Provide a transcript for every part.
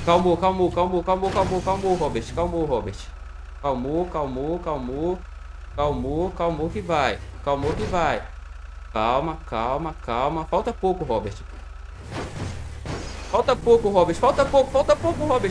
Calmou, calmou, calmou, calmou, calmou, calmou, Robert. Calmou, Robert. Calmou, calmou, calmou. Calmou, calmou que vai. Calmou que vai. Calma, calma, calma. Falta pouco, Robert. Falta pouco, Robert. Falta pouco, Robert.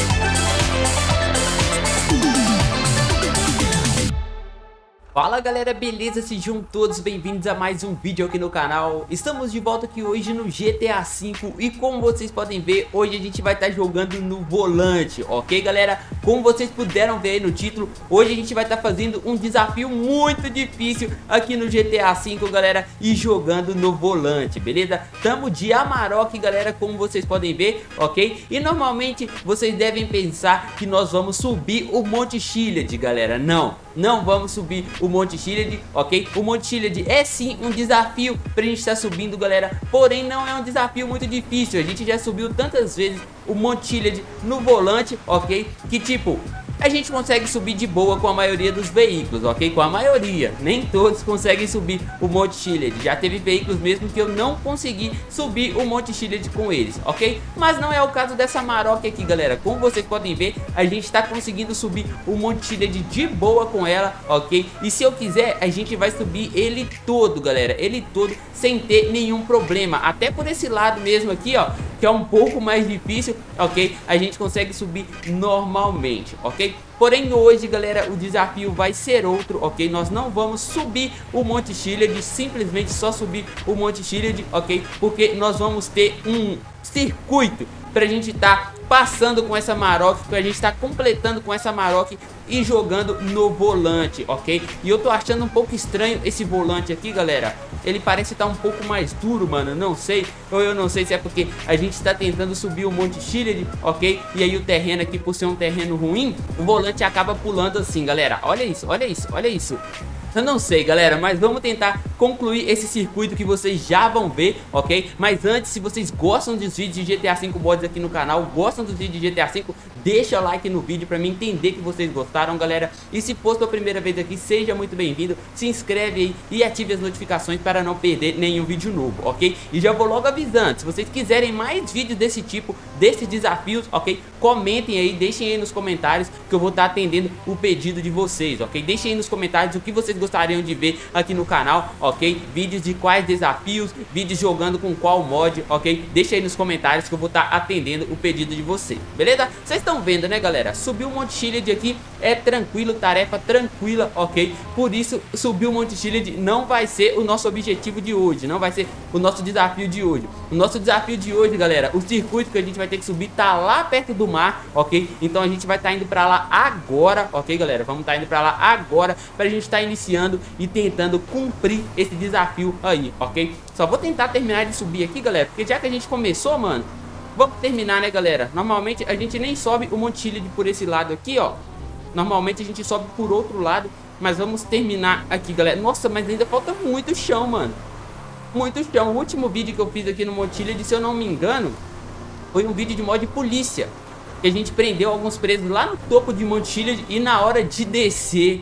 Fala galera, beleza? Sejam todos bem-vindos a mais um vídeo aqui no canal. Estamos de volta aqui hoje no GTA V e como vocês podem ver, hoje a gente vai estar jogando no volante, ok galera? Como vocês puderam ver aí no título, hoje a gente vai estar fazendo um desafio muito difícil aqui no GTA V, galera, e jogando no volante, beleza? Tamo de Amarok, galera, como vocês podem ver, ok? E normalmente vocês devem pensar que nós vamos subir o Monte Chiliad, galera. Não vamos subir o Monte Chiliad, ok? O Monte Chiliad é sim um desafio pra gente estar subindo, galera. Porém não é um desafio muito difícil. A gente já subiu tantas vezes o Monte Chiliad no volante, ok? Que tipo, a gente consegue subir de boa com a maioria dos veículos, ok? Com a maioria, nem todos conseguem subir o Monte Chiliad. Já teve veículos mesmo que eu não consegui subir o Monte Chiliad com eles, ok? Mas não é o caso dessa Amarok aqui, galera. Como vocês podem ver, a gente está conseguindo subir o Monte Chiliad de boa com ela, ok? E se eu quiser, a gente vai subir ele todo, galera. Ele todo, sem ter nenhum problema. Até por esse lado mesmo aqui, ó, que é um pouco mais difícil, ok? A gente consegue subir normalmente, ok? Porém hoje, galera, o desafio vai ser outro, ok? Nós não vamos subir o Monte Chiliad, simplesmente só subir o Monte Chiliad, ok? Porque nós vamos ter um circuito pra gente tá passando com essa Amarok, pra gente tá completando com essa Amarok e jogando no volante, ok? E eu tô achando um pouco estranho esse volante aqui, galera. Ele parece estar um pouco mais duro, mano, não sei. Ou eu não sei se é porque a gente está tentando subir o Monte Chiliad, ok? E aí o terreno aqui, por ser um terreno ruim, o volante acaba pulando assim, galera. Olha isso, olha isso, olha isso. Eu não sei, galera, mas vamos tentar concluir esse circuito que vocês já vão ver, ok? Mas antes, se vocês gostam dos vídeos de GTA V Mods aqui no canal, gostam dos vídeos de GTA V, deixa o like no vídeo pra mim entender que vocês gostaram, galera. E se for sua primeira vez aqui, seja muito bem-vindo, se inscreve aí e ative as notificações para não perder nenhum vídeo novo, ok? E já vou logo avisando, se vocês quiserem mais vídeos desse tipo, desses desafios, ok? Comentem aí, deixem aí nos comentários que eu vou estar atendendo o pedido de vocês, ok? Deixem aí nos comentários o que vocês gostariam de ver aqui no canal, ok? Vídeos de quais desafios, vídeos jogando com qual mod, ok? Deixa aí nos comentários que eu vou estar atendendo o pedido de vocês, beleza? Vocês estão vendo, né, galera? Subir o Monte Chiliad aqui é tranquilo, tarefa tranquila, ok? Por isso, subir o Monte Chiliad não vai ser o nosso objetivo de hoje, não vai ser o nosso desafio de hoje. O nosso desafio de hoje, galera, o circuito que a gente vai ter que subir tá lá perto do mar, ok? Então a gente vai estar indo pra lá agora, ok, galera? Vamos estar indo pra lá agora pra gente estar iniciando e tentando cumprir esse desafio aí, ok? Só vou tentar terminar de subir aqui, galera, porque já que a gente começou, mano, vamos terminar, né, galera? Normalmente a gente nem sobe o Monte Chiliad por esse lado aqui, ó. Normalmente a gente sobe por outro lado, mas vamos terminar aqui, galera. Nossa, mas ainda falta muito chão, mano. Muito chão. O último vídeo que eu fiz aqui no Monte Chiliad, se eu não me engano, foi um vídeo de mod polícia, que a gente prendeu alguns presos lá no topo de Monte Chiliad e na hora de descer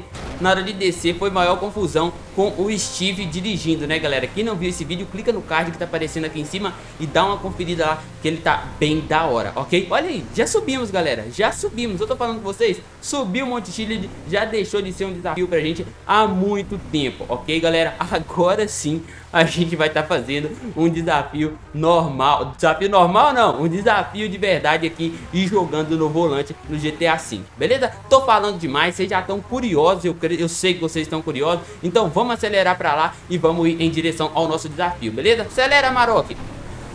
foi maior confusão com o Steve dirigindo, né, galera? Quem não viu esse vídeo, clica no card que tá aparecendo aqui em cima e dá uma conferida lá, que ele tá bem da hora, ok? Olha aí, já subimos, galera, já subimos. Eu tô falando com vocês, subir o Monte Chiliad já deixou de ser um desafio pra gente há muito tempo, ok, galera? Agora sim a gente vai estar fazendo um desafio normal. Desafio normal não, um desafio de verdade aqui e jogando no volante no GTA V, beleza? Tô falando demais, vocês já estão curiosos, eu sei que vocês estão curiosos, então vamos acelerar pra lá e vamos ir em direção ao nosso desafio, beleza? Acelera, Amarok! O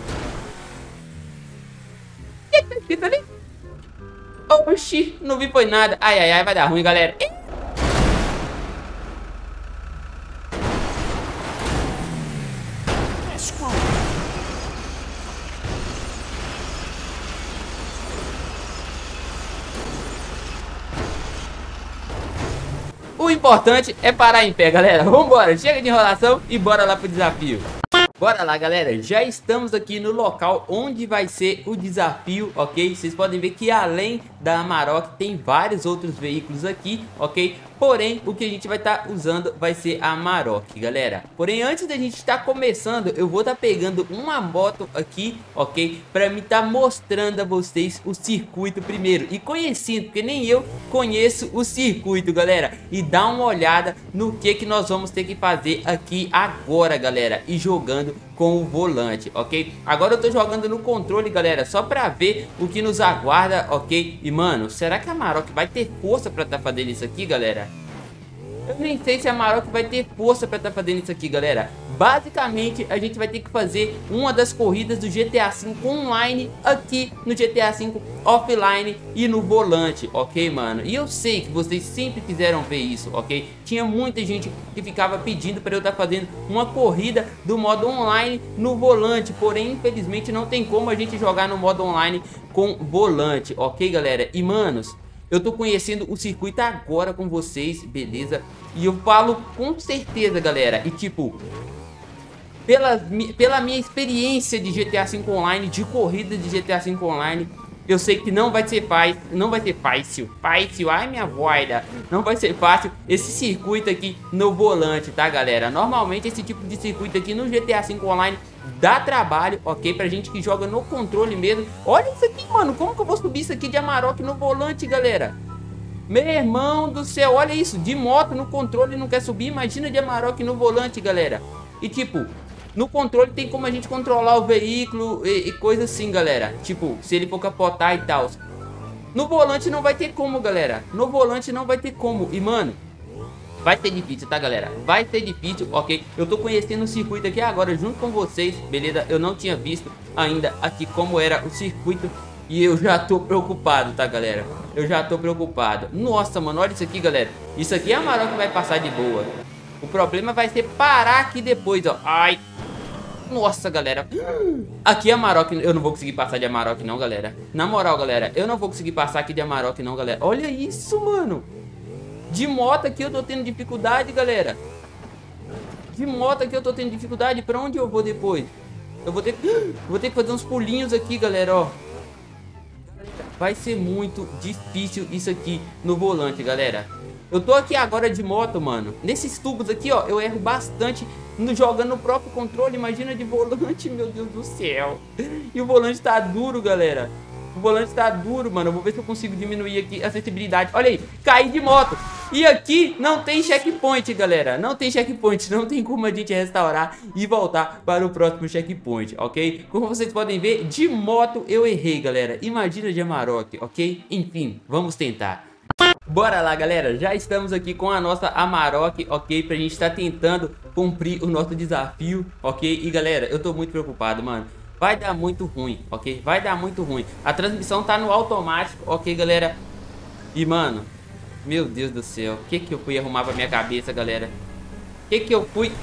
que tá escrito ali? Oxi, não vi foi nada. Ai, ai, ai, vai dar ruim, galera. O importante é parar em pé, galera. Vambora, chega de enrolação e bora lá pro desafio. Bora lá, galera, já estamos aqui no local onde vai ser o desafio, ok? Vocês podem ver que além da Amarok tem vários outros veículos aqui, ok? Porém, o que a gente vai estar usando vai ser a Amarok, galera. Porém, antes da gente estar começando, eu vou estar pegando uma moto aqui, ok? Pra me estar mostrando a vocês o circuito primeiro e conhecendo, porque nem eu conheço o circuito, galera. E dá uma olhada no que nós vamos ter que fazer aqui agora, galera. E jogando com o volante, ok? Agora eu tô jogando no controle, galera, só pra ver o que nos aguarda, ok? E, mano, será que a Amarok vai ter força pra estar fazendo isso aqui, galera? Eu nem sei se a Amarok vai ter força pra estar fazendo isso aqui, galera. Basicamente, a gente vai ter que fazer uma das corridas do GTA V online aqui no GTA V offline e no volante, ok, mano? E eu sei que vocês sempre quiseram ver isso, ok? Tinha muita gente que ficava pedindo para eu estar fazendo uma corrida do modo online no volante, porém, infelizmente, não tem como a gente jogar no modo online com volante, ok, galera? E, manos, eu tô conhecendo o circuito agora com vocês, beleza? E eu falo com certeza, galera, e tipo, pela minha experiência de GTA V Online, de corrida de GTA V Online, eu sei que não vai ser fácil, ai minha voida, não vai ser fácil esse circuito aqui no volante, tá, galera? Normalmente esse tipo de circuito aqui no GTA V Online dá trabalho, ok? Pra gente que joga no controle mesmo. Olha isso aqui, mano, como que eu vou subir isso aqui de Amarok no volante, galera? Meu irmão do céu, olha isso, de moto no controle não quer subir, imagina de Amarok no volante, galera. E tipo, no controle tem como a gente controlar o veículo e coisa assim, galera. Tipo, se ele for capotar e tal. No volante não vai ter como, galera. No volante não vai ter como. E, mano, vai ser difícil, tá, galera? Vai ser difícil, ok? Eu tô conhecendo o circuito aqui agora junto com vocês, beleza? Eu não tinha visto ainda aqui como era o circuito e eu já tô preocupado, tá, galera? Eu já tô preocupado. Nossa, mano, olha isso aqui, galera. Isso aqui é a Amarok que vai passar de boa. O problema vai ser parar aqui depois, ó. Ai. Nossa, galera. Aqui a Amarok, eu não vou conseguir passar de Amarok não, galera. Na moral, galera, eu não vou conseguir passar aqui de Amarok não, galera. Olha isso, mano. De moto aqui eu tô tendo dificuldade, galera. De moto aqui eu tô tendo dificuldade. Pra onde eu vou depois? Eu vou ter que fazer uns pulinhos aqui, galera, ó. Vai ser muito difícil isso aqui no volante, galera. Eu tô aqui agora de moto, mano. Nesses tubos aqui, ó, eu erro bastante jogando no próprio controle. Imagina de volante, meu Deus do céu. E o volante tá duro, galera. O volante tá duro, mano. Eu vou ver se eu consigo diminuir aqui a acessibilidade. Olha aí, caí de moto. E aqui não tem checkpoint, galera. Não tem checkpoint, não tem como a gente restaurar e voltar para o próximo checkpoint, ok? Como vocês podem ver, de moto eu errei, galera. Imagina de Amarok, ok? Enfim, vamos tentar. Bora lá, galera, já estamos aqui com a nossa Amarok, ok? Pra gente estar tentando cumprir o nosso desafio, ok? E galera, eu tô muito preocupado, mano. Vai dar muito ruim, ok? Vai dar muito ruim. A transmissão tá no automático, ok, galera? E, mano, meu Deus do céu, o que eu fui arrumar pra minha cabeça, galera? O que eu fui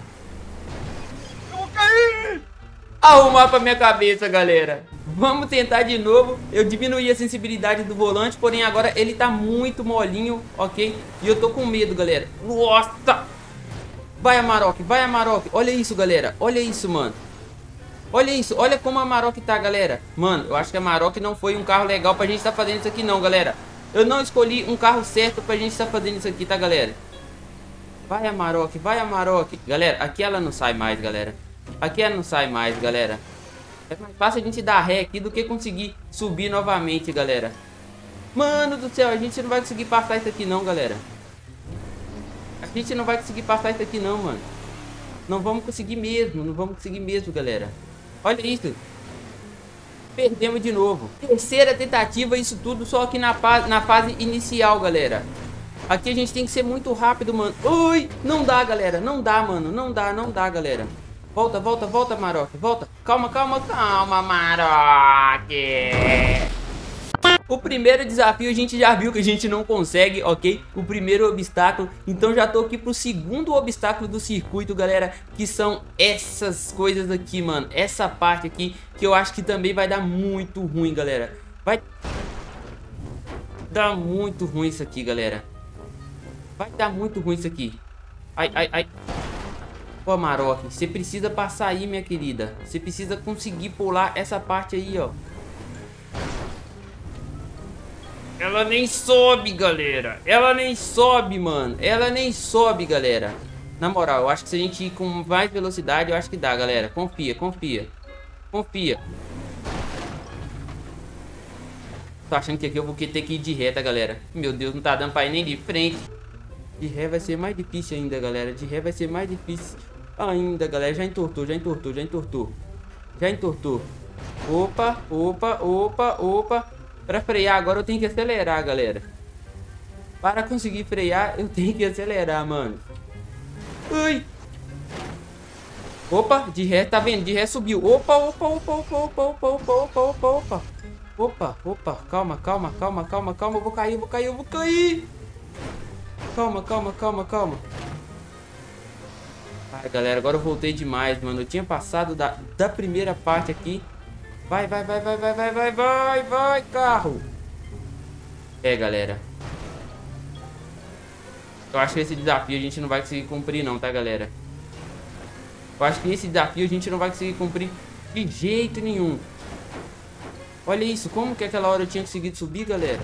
arrumar pra minha cabeça, galera? Vamos tentar de novo. Eu diminuí a sensibilidade do volante, porém agora ele tá muito molinho, ok? E eu tô com medo, galera. Nossa! Vai, Amarok, vai, Amarok. Olha isso, galera. Olha isso, mano. Olha isso, olha como a Amarok tá, galera. Mano, eu acho que a Amarok não foi um carro legal pra gente estar fazendo isso aqui não, galera. Eu não escolhi um carro certo pra gente estar fazendo isso aqui, tá, galera? Vai, Amarok, vai, Amarok. Galera, aqui ela não sai mais, galera. Aqui ela não sai mais, galera. É mais fácil a gente dar ré aqui do que conseguir subir novamente, galera. Mano do céu, a gente não vai conseguir passar isso aqui não, galera. A gente não vai conseguir passar isso aqui não, mano. Não vamos conseguir mesmo, não vamos conseguir mesmo, galera. Olha isso. Perdemos de novo. Terceira tentativa, isso tudo só aqui na fase inicial, galera. Aqui a gente tem que ser muito rápido, mano. Ui, não dá, galera. Não dá, mano. Não dá, galera. Volta, volta, volta, Amarok. Volta. Calma, calma, calma, Amarok. O primeiro desafio a gente já viu que a gente não consegue, ok? O primeiro obstáculo. Então já tô aqui pro segundo obstáculo do circuito, galera. Que são essas coisas aqui, mano. Essa parte aqui que eu acho que também vai dar muito ruim, galera. Vai dar muito ruim isso aqui, galera. Vai dar muito ruim isso aqui. Ai, ai, ai. Ô, Amarok, você precisa passar aí, minha querida. Você precisa conseguir pular essa parte aí, ó. Ela nem sobe, galera. Ela nem sobe, mano. Ela nem sobe, galera. Na moral, eu acho que se a gente ir com mais velocidade, eu acho que dá, galera. Confia, confia. Confia. Tô achando que aqui eu vou ter que ir de reta, galera. Meu Deus, não tá dando pra ir nem de frente. De ré vai ser mais difícil ainda, galera. De ré vai ser mais difícil ainda, galera. Já entortou, já entortou, já entortou. Já entortou. Opa, opa, opa, opa. Pra frear agora eu tenho que acelerar, galera. Para conseguir frear, eu tenho que acelerar, mano. Ui. Opa, de ré, tá vendo? De ré subiu. Opa, opa, opa, opa, opa, opa, opa, opa, opa, opa. Opa, opa, calma, calma, calma, calma, calma. Eu vou cair, eu vou cair, eu vou cair. Calma, calma, calma, calma. Ai, galera, agora eu voltei demais, mano. Eu tinha passado da primeira parte aqui. Vai, vai, vai, vai, vai, vai, vai, vai, vai, carro. É, galera. Eu acho que esse desafio a gente não vai conseguir cumprir não, tá, galera? Eu acho que esse desafio a gente não vai conseguir cumprir de jeito nenhum. Olha isso, como que aquela hora eu tinha conseguido subir, galera?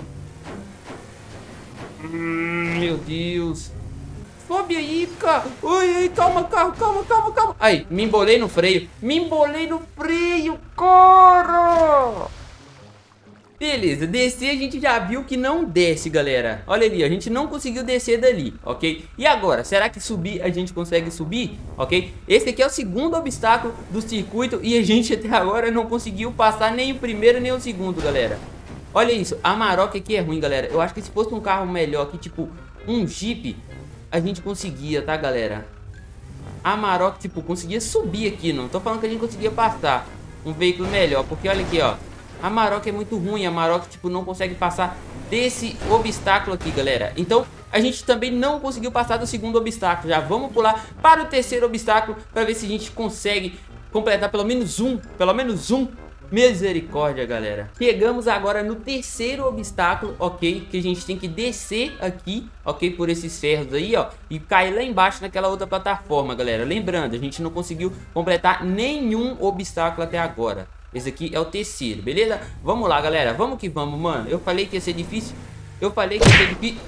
Meu Deus. Sobe aí, carro. Ui, calma, carro, calma, calma, calma. Aí, me embolei no freio. Me embolei no freio, cara. Beleza, descer a gente já viu que não desce, galera. Olha ali, a gente não conseguiu descer dali, ok? E agora, será que subir a gente consegue subir, ok? Esse aqui é o segundo obstáculo do circuito e a gente até agora não conseguiu passar nem o primeiro nem o segundo, galera. Olha isso, a Amarok aqui é ruim, galera. Eu acho que se fosse um carro melhor aqui, tipo um Jeep, a gente conseguia, tá, galera? A Amarok, tipo, conseguia subir aqui, não tô falando que a gente conseguia passar um veículo melhor, porque olha aqui, ó. A Amarok é muito ruim, a Amarok, tipo, não consegue passar desse obstáculo aqui, galera. Então, a gente também não conseguiu passar do segundo obstáculo. Já vamos pular para o terceiro obstáculo para ver se a gente consegue completar pelo menos um. Misericórdia, galera. Chegamos agora no terceiro obstáculo, ok? Que a gente tem que descer aqui, ok? Por esses ferros aí, ó. E cair lá embaixo naquela outra plataforma, galera. Lembrando, a gente não conseguiu completar nenhum obstáculo até agora. Esse aqui é o terceiro, beleza? Vamos lá, galera. Vamos que vamos, mano. Eu falei que ia ser difícil. Eu falei que ia ser difícil.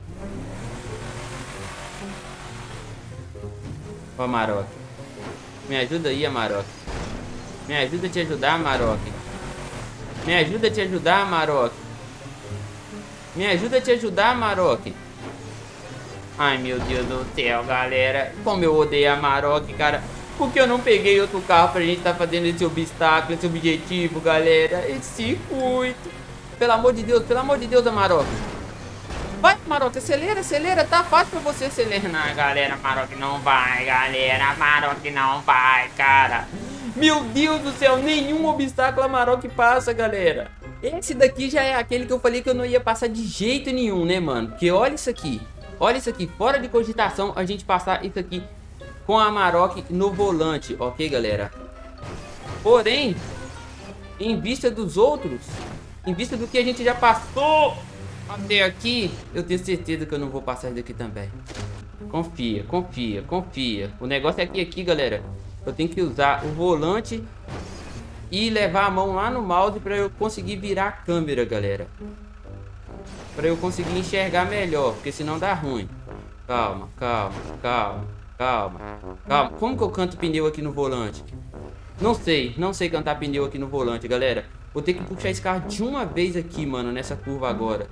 Ó, Amarok. Me ajuda aí, Amarok. Me ajuda a te ajudar, Amarok. Me ajuda a te ajudar, Amarok. Me ajuda a te ajudar, Amarok. Ai, meu Deus do céu, galera. Como eu odeio a Amarok, cara. Porque eu não peguei outro carro pra gente tá fazendo esse obstáculo, esse objetivo, galera. Esse circuito. Pelo amor de Deus, Amarok. Vai, Amarok, acelera, acelera. Tá fácil pra você acelerar. Não, galera, Amarok não vai, galera. Amarok não vai, cara. Meu Deus do céu, nenhum obstáculo a Amarok passa, galera. Esse daqui já é aquele que eu falei que eu não ia passar de jeito nenhum, né, mano? Porque olha isso aqui. Olha isso aqui, fora de cogitação a gente passar isso aqui com a Amarok no volante, ok, galera? Porém, em vista dos outros, em vista do que a gente já passou até aqui, eu tenho certeza que eu não vou passar isso daqui também. Confia, confia, confia. O negócio é que aqui, galera, eu tenho que usar o volante e levar a mão lá no mouse para eu conseguir virar a câmera, galera. Para eu conseguir enxergar melhor, porque senão dá ruim. Calma, calma, calma, calma, calma. Como que eu canto pneu aqui no volante? Não sei cantar pneu aqui no volante, galera. Vou ter que puxar esse carro de uma vez aqui, mano, nessa curva agora.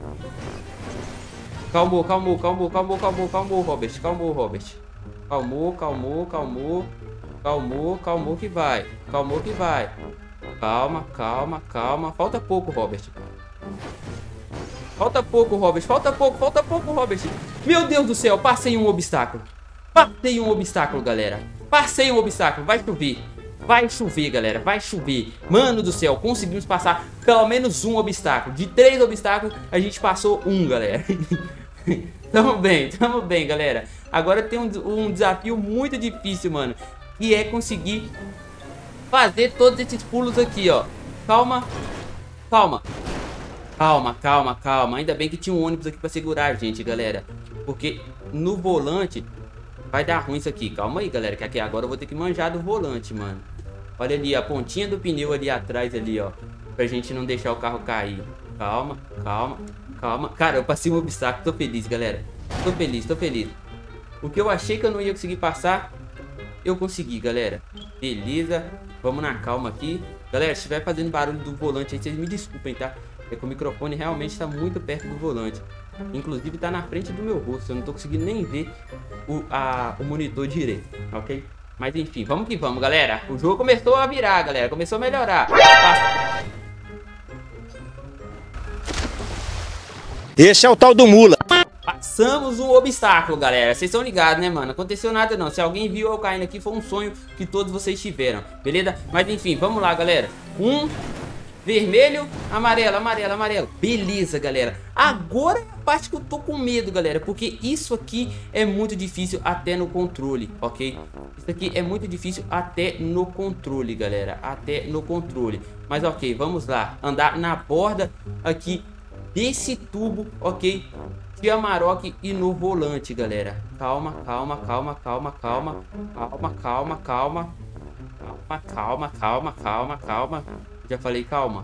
Calmou, calmou, calmou, calmou, calmou, calmou, Robert. Calmou, Robert. Calmou, calmou, calmou. Calmou, calmou que vai. Calmou que vai. Calma, calma, calma. Falta pouco, Robert. Falta pouco, Robert. Falta pouco, Robert. Meu Deus do céu, passei um obstáculo. Passei um obstáculo, galera. Passei um obstáculo. Vai chover. Vai chover, galera. Vai chover. Mano do céu, conseguimos passar pelo menos um obstáculo. De 3 obstáculos, a gente passou um, galera. Tamo bem, galera. Agora tem um desafio muito difícil, mano. E é conseguir fazer todos esses pulos aqui, ó. Calma. Calma. Calma, calma, calma. Ainda bem que tinha um ônibus aqui pra segurar a gente, galera. Porque no volante vai dar ruim isso aqui. Calma aí, galera, que aqui agora eu vou ter que manjar do volante, mano. Olha ali, a pontinha do pneu ali atrás ali, ó. Pra gente não deixar o carro cair. Calma, calma, calma. Cara, eu passei um obstáculo. Tô feliz, galera. Tô feliz, tô feliz. O que eu achei que eu não ia conseguir passar, eu consegui, galera. Beleza. Vamos na calma aqui. Galera, se estiver fazendo barulho do volante aí, vocês me desculpem, tá? É que o microfone realmente tá muito perto do volante. Inclusive tá na frente do meu rosto. Eu não tô conseguindo nem ver o monitor direito, ok? Mas enfim, vamos que vamos, galera. O jogo começou a virar, galera. Começou a melhorar. Esse é o tal do mula. Passamos um obstáculo, galera. Vocês estão ligados, né, mano? Aconteceu nada não. Se alguém viu eu caindo aqui, foi um sonho que todos vocês tiveram, beleza? Mas enfim, vamos lá, galera. Vermelho, amarelo, amarelo, amarelo. Beleza, galera. Agora é a parte que eu tô com medo, galera, porque isso aqui é muito difícil até no controle, ok? Isso aqui é muito difícil até no controle, galera. Até no controle. Mas ok, vamos lá. Andar na borda aqui desse tubo, ok? De Amarok e no volante, galera. Calma, calma, calma, calma, calma. Calma, calma, calma. Calma, calma, calma, calma, calma. Já falei calma.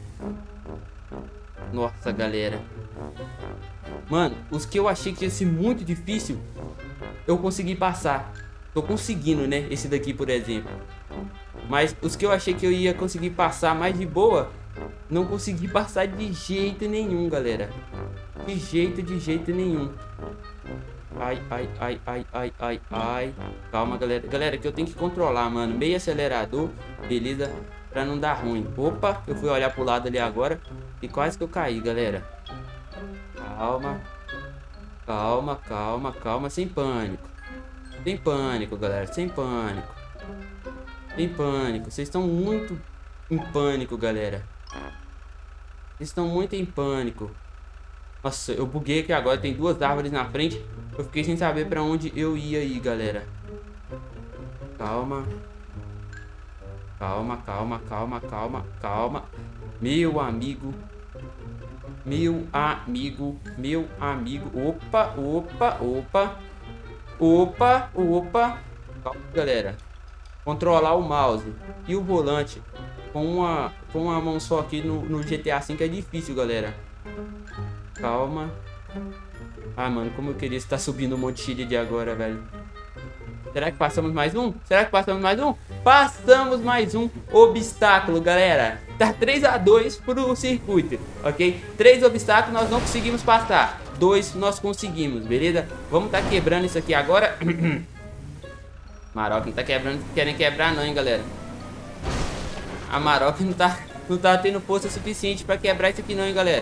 Nossa, galera. Mano, os que eu achei que ia ser muito difícil, eu consegui passar. Tô conseguindo, né? Esse daqui, por exemplo. Mas os que eu achei que eu ia conseguir passar mais de boa, não consegui passar de jeito nenhum, galera. De jeito nenhum. Ai, ai, ai, ai, ai, ai, ai. Calma, galera. Galera, que eu tenho que controlar, mano. Meio acelerador, beleza? Pra não dar ruim. Opa, eu fui olhar pro lado ali agora e quase que eu caí, galera. Calma. Calma, calma, calma. Sem pânico. Sem pânico, galera. Sem pânico. Sem pânico. Vocês estão muito em pânico, galera. Vocês estão muito em pânico. Nossa, eu buguei aqui agora. Tem duas árvores na frente. Eu fiquei sem saber pra onde eu ia aí, galera. Calma. Calma, calma, calma, calma, calma. Meu amigo. Meu amigo. Meu amigo. Opa, opa, opa. Opa, opa. Calma, galera. Controlar o mouse e o volante com uma mão só aqui no GTA V é difícil, galera. Calma. Ah, mano, como eu queria estar subindo o Monte Chiliad agora, velho. Será que passamos mais um? Será que passamos mais um? Passamos mais um obstáculo, galera. Tá 3-2 pro circuito, ok? 3 obstáculos nós não conseguimos passar. 2 nós conseguimos, beleza? Vamos tá quebrando isso aqui agora. Amarok não tá quebrando, querem quebrar não, hein, galera. Amarok não tá tendo força suficiente pra quebrar isso aqui não, hein, galera.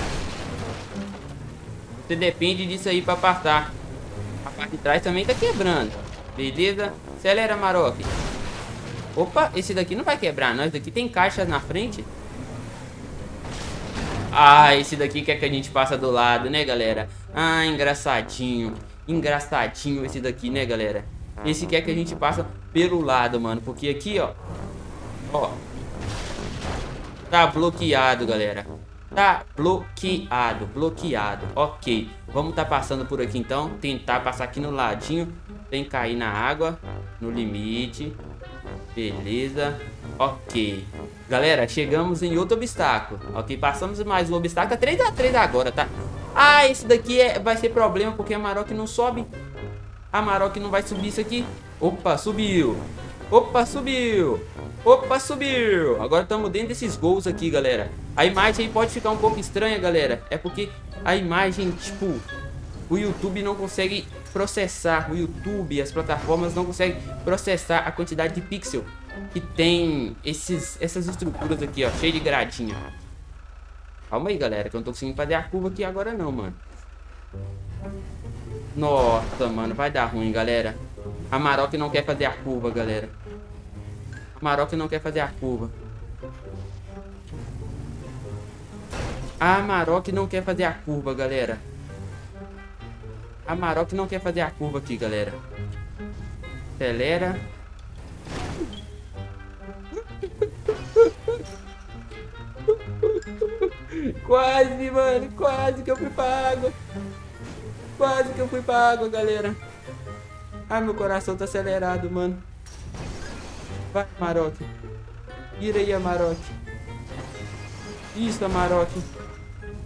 Você depende disso aí pra passar. A parte de trás também tá quebrando. Beleza? Acelera, Amarok. Opa, esse daqui não vai quebrar não. Esse daqui tem caixas na frente. Ah, esse daqui quer que a gente passa do lado, né, galera? Ah, engraçadinho. Engraçadinho esse daqui, né, galera? Esse quer que a gente passa pelo lado, mano. Porque aqui, ó. Ó. Tá bloqueado, galera. Tá bloqueado, bloqueado. Ok, vamos tá passando por aqui então. Tentar passar aqui no ladinho sem cair na água. No limite. Beleza. Ok. Galera, chegamos em outro obstáculo. Ok, passamos mais um obstáculo. 3-3 agora, tá? Ah, esse daqui vai ser problema porque a Amarok não sobe. A Amarok não vai subir isso aqui. Opa, subiu. Opa, subiu. Opa, subiu. Agora estamos dentro desses gols aqui, galera. A imagem aí pode ficar um pouco estranha, galera. É porque a imagem, tipo, o YouTube não consegue processar. O YouTube, as plataformas não conseguem processar a quantidade de pixel que tem essas estruturas aqui, ó, cheio de gradinha. Calma aí, galera, que eu não tô conseguindo fazer a curva aqui agora não, mano. Nossa, mano, vai dar ruim, galera. A Amarok não quer fazer a curva, galera. A Amarok não quer fazer a curva. A Amarok não quer fazer a curva, galera. A Amarok não quer fazer a curva aqui, galera. Acelera. Quase, mano. Quase que eu fui pra água. Quase que eu fui pra água, galera. Ai, meu coração tá acelerado, mano. Vai, Amarok. Vira aí, Amarok. Isso, Amarok.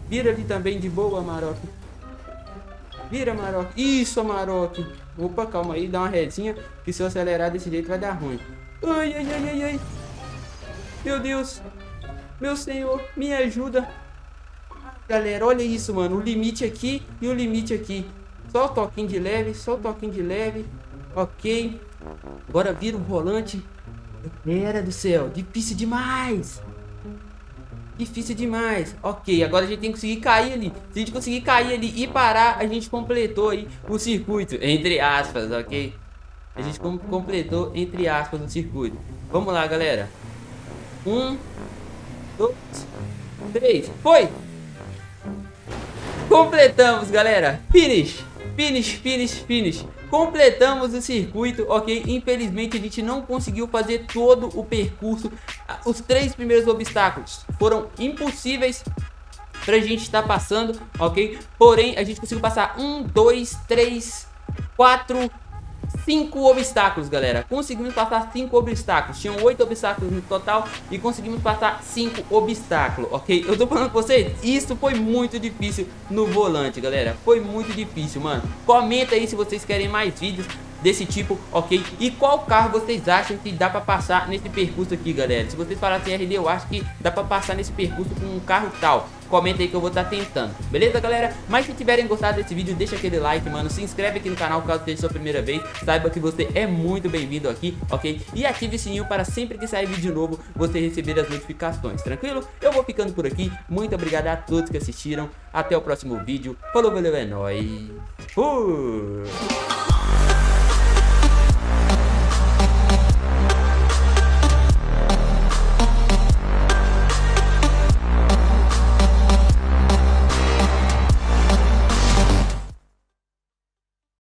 Vira ali também de boa, Amarok. Vira, Amarok. Isso, Amarok. Opa, calma aí, dá uma resinha, que se eu acelerar desse jeito vai dar ruim. Ai, ai, ai, ai, ai. Meu Deus. Meu senhor, me ajuda. Galera, olha isso, mano. O limite aqui e o limite aqui. Só o toquinho de leve, só o toquinho de leve. Ok. Agora vira o volante. Galera do céu, difícil demais. Difícil demais. Ok, agora a gente tem que conseguir cair ali. Se a gente conseguir cair ali e parar, a gente completou aí o circuito. Entre aspas, ok? A gente completou, entre aspas, o circuito. Vamos lá, galera. 1, 2, 3. Foi! Completamos, galera. Finish. Finish, finish, finish. Completamos o circuito, ok? Infelizmente a gente não conseguiu fazer todo o percurso. Os 3 primeiros obstáculos foram impossíveis pra gente estar passando, ok? Porém, a gente conseguiu passar 1, 2, 3, 4, 5 obstáculos, galera. Conseguimos passar 5 obstáculos. Tinham 8 obstáculos no total e conseguimos passar 5 obstáculos, ok? Eu tô falando com vocês, isso foi muito difícil no volante, galera. Foi muito difícil, mano. Comenta aí se vocês querem mais vídeos desse tipo, ok? E qual carro vocês acham que dá pra passar nesse percurso aqui, galera? Se vocês falassem RD, eu acho que dá pra passar nesse percurso com um carro tal. Comenta aí que eu vou estar tentando, beleza, galera? Mas se tiverem gostado desse vídeo, deixa aquele like, mano. Se inscreve aqui no canal caso seja sua primeira vez. Saiba que você é muito bem-vindo aqui, ok? E ative o sininho para sempre que sair vídeo novo, você receber as notificações, tranquilo? Eu vou ficando por aqui. Muito obrigado a todos que assistiram. Até o próximo vídeo. Falou, valeu, é nóis. Fui!